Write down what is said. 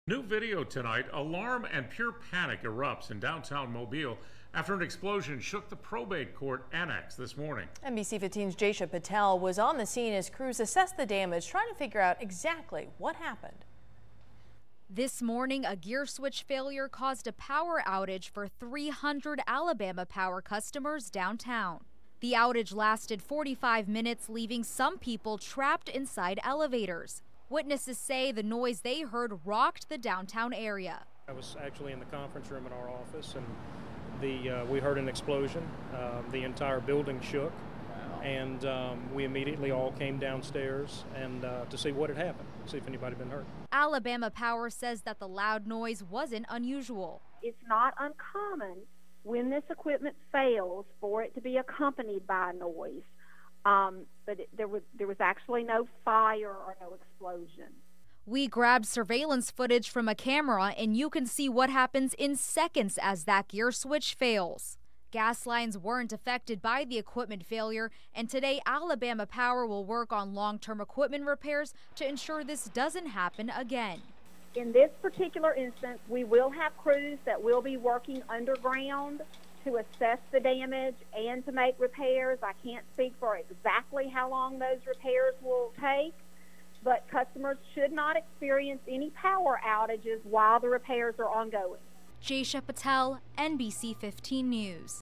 New video tonight. Alarm and pure panic erupts in downtown Mobile after an explosion shook the probate court annex this morning. NBC 15's Jaisha Patel was on the scene as crews assessed the damage, trying to figure out exactly what happened. This morning, a gear switch failure caused a power outage for 300 Alabama Power customers downtown. The outage lasted 45 minutes, leaving some people trapped inside elevators. Witnesses say the noise they heard rocked the downtown area. I was actually in the conference room in our office, and we heard an explosion. The entire building shook, and we immediately all came downstairs and to see what had happened, see if anybody had been hurt. Alabama Power says that the loud noise wasn't unusual. It's not uncommon when this equipment fails for it to be accompanied by noise. But there was actually no fire or no explosion. We grabbed surveillance footage from a camera, and you can see what happens in seconds as that gear switch fails. Gas lines weren't affected by the equipment failure, and today Alabama Power will work on long-term equipment repairs to ensure this doesn't happen again. In this particular instance, we will have crews that will be working underground to assess the damage and to make repairs. I can't speak for exactly how long those repairs will take, but customers should not experience any power outages while the repairs are ongoing. Jaisha Patel, NBC 15 News.